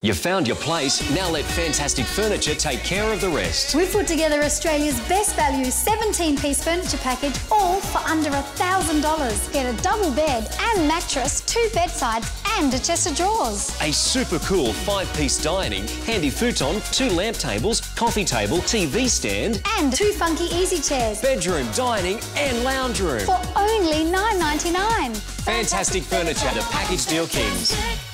You found your place, now let Fantastic Furniture take care of the rest. We've put together Australia's best value 17-piece furniture package, all for under $1,000. Get a double bed and mattress, 2 bedsides and a chest of drawers. A super cool 5-piece dining, handy futon, 2 lamp tables, coffee table, TV stand and 2 funky easy chairs. Bedroom, dining and lounge room. For only $9.99. Fantastic Furniture, the Package Deal Kings.